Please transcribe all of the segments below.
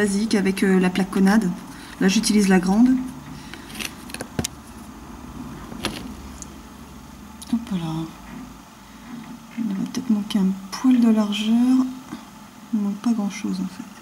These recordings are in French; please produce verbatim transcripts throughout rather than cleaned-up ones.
basique avec euh, la plaque Conad. Là j'utilise la grande. Hop là. Il va peut-être manquer un poil de largeur. Il ne manque pas grand chose en fait.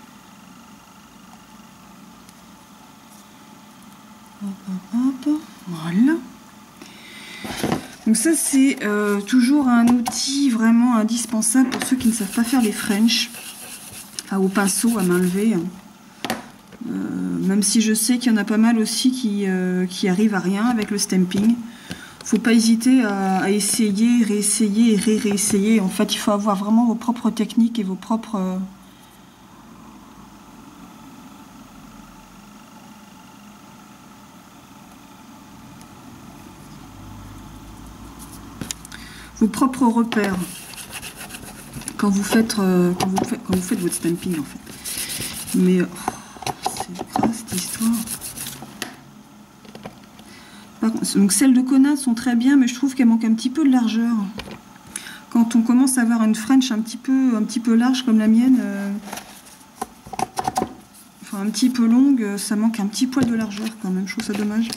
Hop, hop, hop. Voilà. Donc ça c'est euh, toujours un outil vraiment indispensable pour ceux qui ne savent pas faire les French, enfin au pinceau à main levée. Euh, même si je sais qu'il y en a pas mal aussi qui, euh, qui arrivent à rien avec le stamping. Faut pas hésiter à, à essayer, réessayer et ré-réessayer. En fait il faut avoir vraiment vos propres techniques et vos propres... Euh, vos propres repères quand vous faites euh, quand vous faites quand vous faites votre stamping en fait. Mais oh, c'est grave cette histoire. Par contre, donc celles de Conad sont très bien, mais je trouve qu'elles manquent un petit peu de largeur. Quand on commence à avoir une French un petit peu un petit peu large comme la mienne, euh, enfin un petit peu longue, ça manque un petit poil de largeur quand même. Je trouve ça dommage.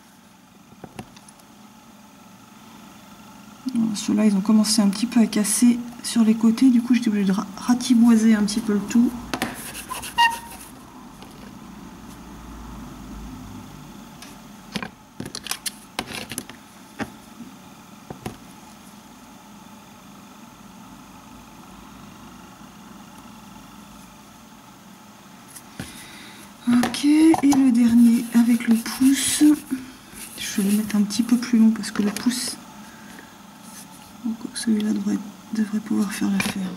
Ceux-là, ils ont commencé un petit peu à casser sur les côtés. Du coup, j'étais obligée de ratiboiser un petit peu le tout. Ok, et le dernier avec le pouce. Je vais le mettre un petit peu plus long parce que le pouce... Celui-là devrait, devrait pouvoir faire l'affaire.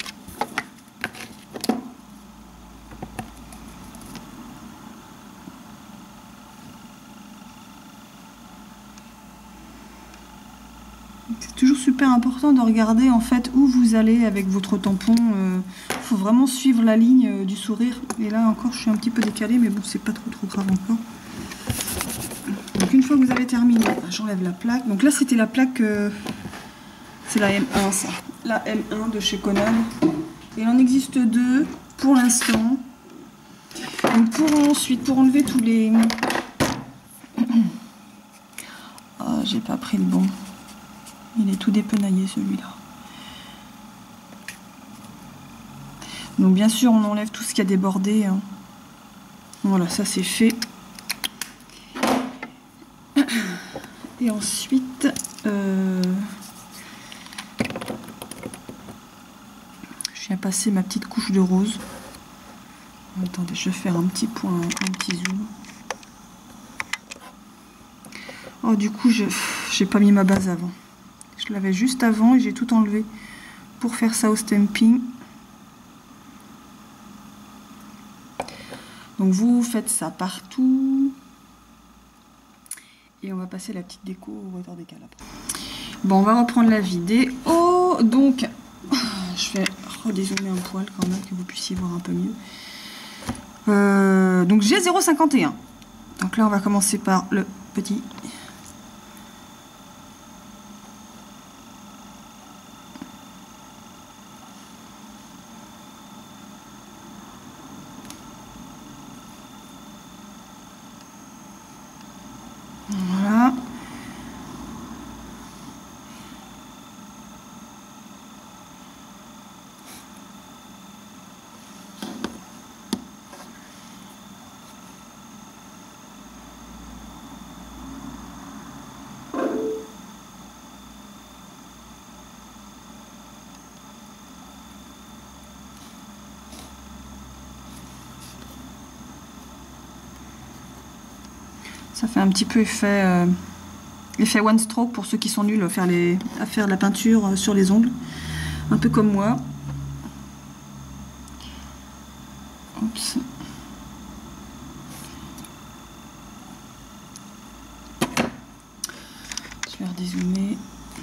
C'est toujours super important de regarder en fait où vous allez avec votre tampon. Il euh, faut vraiment suivre la ligne euh, du sourire. Et là encore, je suis un petit peu décalée, mais bon, c'est pas trop trop grave encore. Donc une fois que vous avez terminé, j'enlève la plaque. Donc là, c'était la plaque... Euh, c'est la M un, ça. La M un de chez Conad. Et il en existe deux pour l'instant. Donc pour ensuite, pour enlever tous les... Oh, j'ai pas pris le bon. Il est tout dépenaillé celui-là. Donc bien sûr, on enlève tout ce qui a débordé. Hein. Voilà, ça c'est fait. Et ensuite... Euh... je viens passer ma petite couche de rose. Attendez, je vais faire un petit point, un petit zoom. Oh, du coup, je j'ai pas mis ma base avant. Je l'avais juste avant et j'ai tout enlevé pour faire ça au stamping. Donc vous faites ça partout. Et on va passer la petite déco au water décal après. Bon, on va reprendre la vidéo. Donc, je vais redézoomer un poil quand même, que vous puissiez voir un peu mieux. Euh, donc j'ai zéro virgule cinquante et un. Donc là, on va commencer par le petit. Voilà. Ça fait un petit peu effet, euh, effet one stroke pour ceux qui sont nuls à faire, les, à faire de la peinture sur les ongles. Un peu comme moi. Oups. Je vais redézoomer.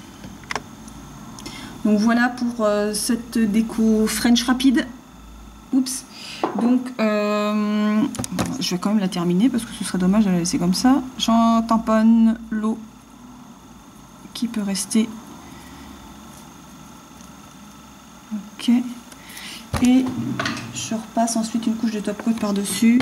Donc voilà pour euh, cette déco French rapide. Oups. Donc, euh, je vais quand même la terminer parce que ce serait dommage de la laisser comme ça. J'en tamponne l'eau qui peut rester. Ok. Et je repasse ensuite une couche de top coat par-dessus.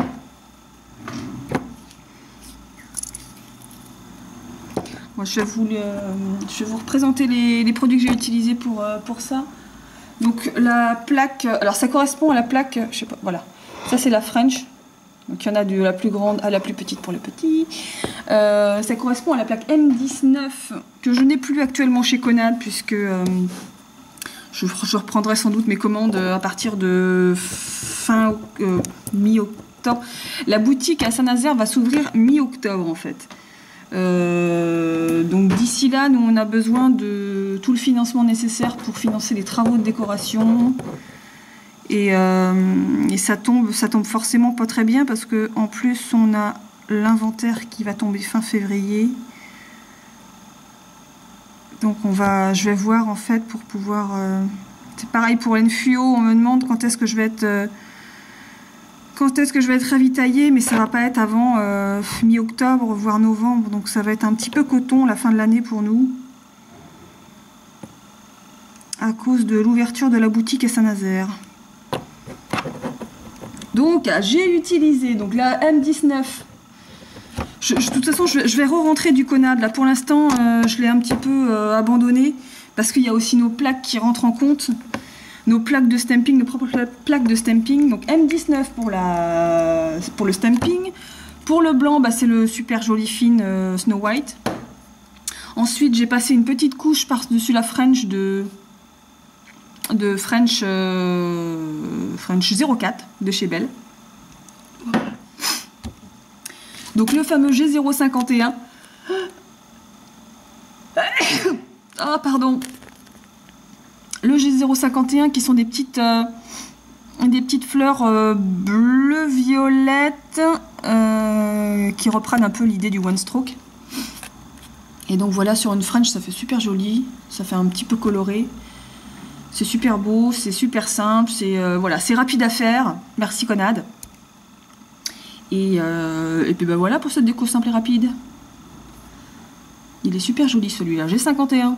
Moi, je vais vous, le, je vais vous représenter les, les produits que j'ai utilisés pour, pour ça. Donc la plaque, alors ça correspond à la plaque, je sais pas, voilà. Ça c'est la French. Donc il y en a de la plus grande à la plus petite pour les petits. Euh, ça correspond à la plaque M dix-neuf que je n'ai plus actuellement chez Conad puisque euh, je, je reprendrai sans doute mes commandes à partir de fin euh, mi-octobre. La boutique à Saint-Nazaire va s'ouvrir mi-octobre en fait. Euh, donc d'ici là, nous on a besoin de tout le financement nécessaire pour financer les travaux de décoration. Et, euh, et ça tombe, ça tombe forcément pas très bien parce que en plus on a l'inventaire qui va tomber fin février. Donc on va, je vais voir en fait pour pouvoir. Euh, c'est pareil pour l'Enfuyo, on me demande quand est-ce que je vais être, euh, quand est-ce que je vais être ravitaillée, mais ça va pas être avant euh, mi-octobre voire novembre, donc ça va être un petit peu coton la fin de l'année pour nous. À cause de l'ouverture de la boutique à Saint-Nazaire. Donc j'ai utilisé donc la M dix-neuf. Je, je, de toute façon, je, je vais re-rentrer du Conad. Là, pour l'instant, euh, je l'ai un petit peu euh, abandonné parce qu'il y a aussi nos plaques qui rentrent en compte, nos plaques de stamping, nos propres plaques de stamping. Donc M dix-neuf pour la, pour le stamping. Pour le blanc, bah, c'est le super joli fine euh, Snow White. Ensuite, j'ai passé une petite couche par-dessus la French de de French, euh, French zéro quatre de chez Belle. Donc le fameux G zéro cinquante et un. Ah pardon. Le G zéro cinquante et un qui sont des petites euh, des petites fleurs euh, bleu violette euh, qui reprennent un peu l'idée du one stroke. Et donc voilà, sur une French ça fait super joli, ça fait un petit peu coloré. C'est super beau, c'est super simple, c'est euh, voilà, c'est rapide à faire. Merci Conad. Et, euh, et puis ben voilà pour cette déco simple et rapide. Il est super joli celui-là, G cinquante et un.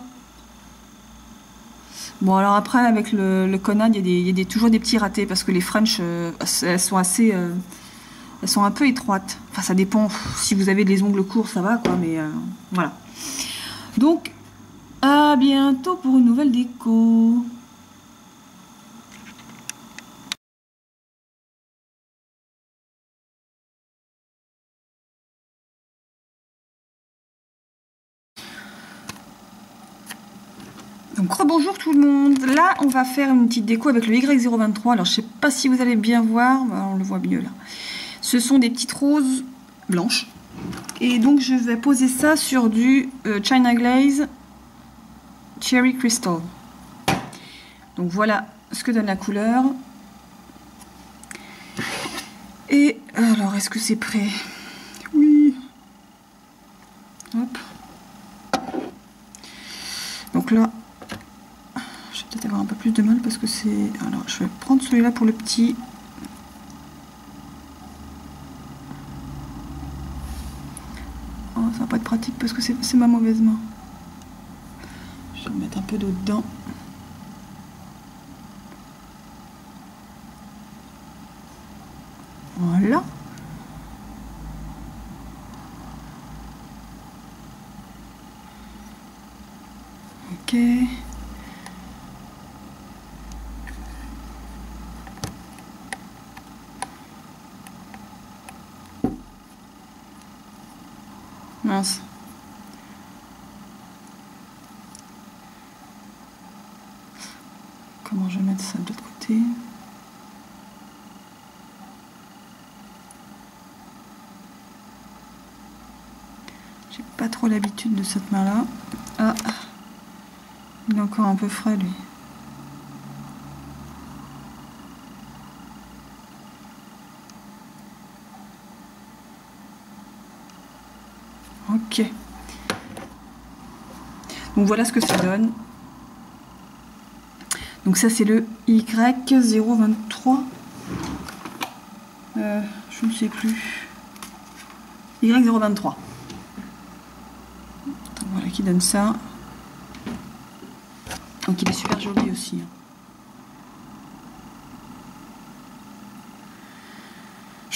Bon alors après avec le, le Conad, il y a, des, il y a des, toujours des petits ratés parce que les French, euh, elles sont assez, euh, elles sont un peu étroites. Enfin ça dépend, si vous avez les ongles courts ça va quoi, mais euh, voilà. Donc à bientôt pour une nouvelle déco. Donc rebonjour tout le monde, là on va faire une petite déco avec le Y zéro vingt-trois, alors je sais pas si vous allez bien voir, on le voit mieux là. Ce sont des petites roses blanches, et donc je vais poser ça sur du euh, China Glaze Cherry Crystal. Donc voilà ce que donne la couleur. Et alors est-ce que c'est prêt? Oui. Hop. Donc là, je vais peut-être avoir un peu plus de mal parce que c'est... Alors, je vais prendre celui-là pour le petit. Oh, ça va pas être pratique parce que c'est ma mauvaise main. Je vais mettre un peu d'eau dedans. Voilà. Ok. Mince. Comment je vais mettre ça de l'autre côté? J'ai pas trop l'habitude de cette main-là. Ah, il est encore un peu frais lui. Ok. Donc voilà ce que ça donne. Donc ça c'est le Y zéro vingt-trois. Euh, je ne sais plus. Y zéro vingt-trois. Voilà qui donne ça. Donc il est super joli aussi.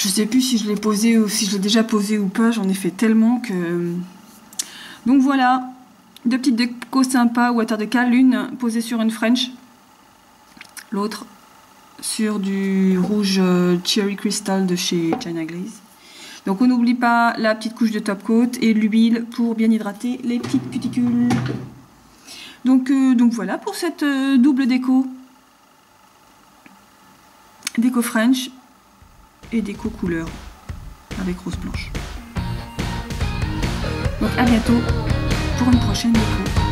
Je sais plus si je l'ai posé ou si je l'ai déjà posé ou pas, j'en ai fait tellement que... Donc voilà, deux petites décos sympas, water decal, l'une posée sur une French, l'autre sur du rouge Cherry Crystal de chez China Glaze. Donc on n'oublie pas la petite couche de top coat et l'huile pour bien hydrater les petites cuticules. Donc, euh, donc voilà pour cette euh, double déco. Déco French et déco couleur avec rose blanche. Donc à bientôt pour une prochaine déco.